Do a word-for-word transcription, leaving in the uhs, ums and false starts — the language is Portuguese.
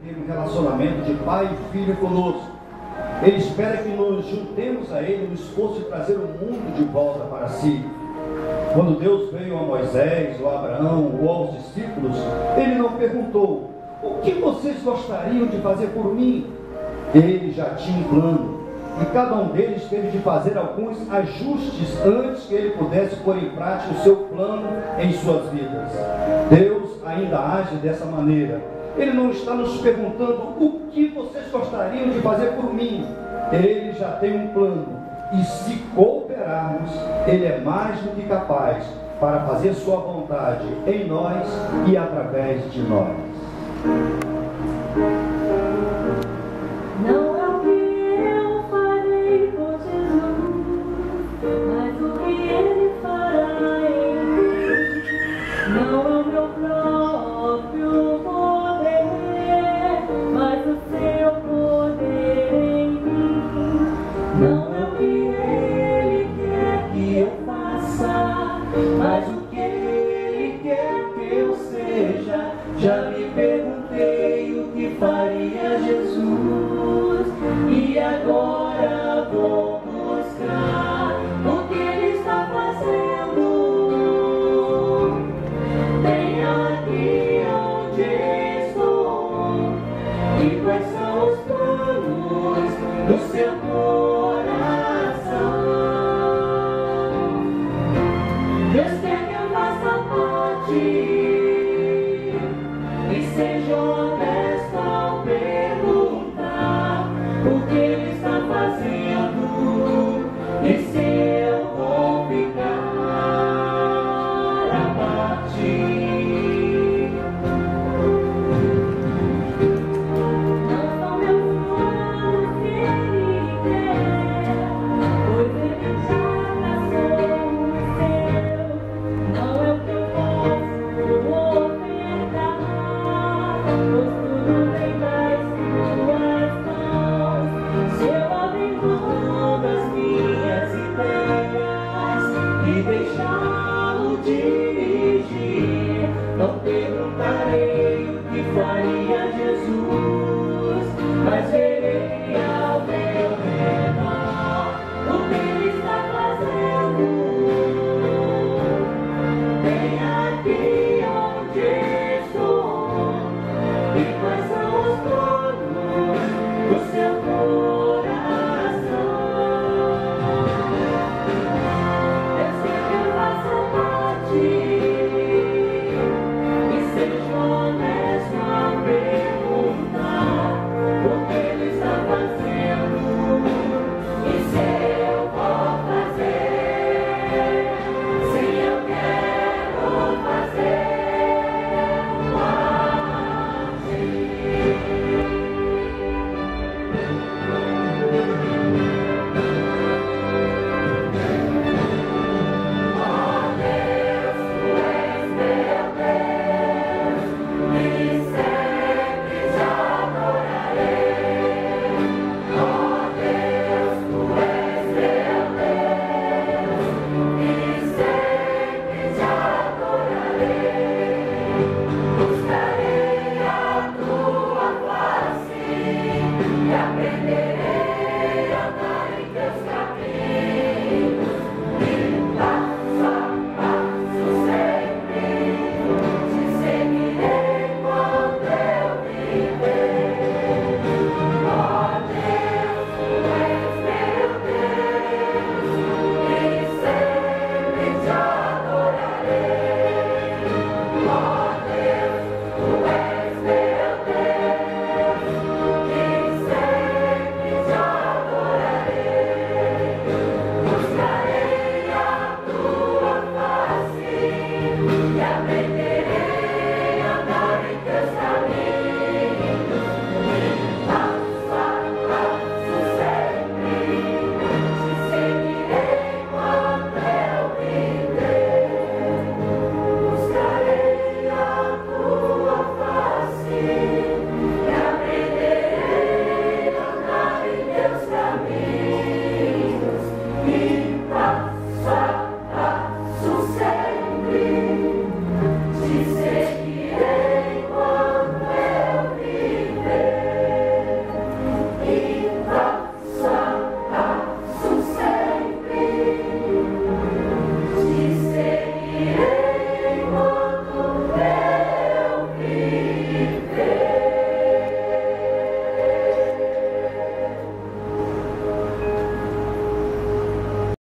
ter um relacionamento de pai e filho conosco. Ele espera que nos juntemos a Ele no esforço de trazer o mundo de volta para si. Quando Deus veio a Moisés, ou a Abraão, ou aos discípulos, Ele não perguntou: o que vocês gostariam de fazer por mim? Ele já tinha um plano, e cada um deles teve de fazer alguns ajustes antes que ele pudesse pôr em prática o seu plano em suas vidas. Deus ainda age dessa maneira. Ele não está nos perguntando o que vocês gostariam de fazer por mim. Ele já tem um plano, e se cooperarmos, Ele é mais do que capaz para fazer sua vontade em nós e através de nós.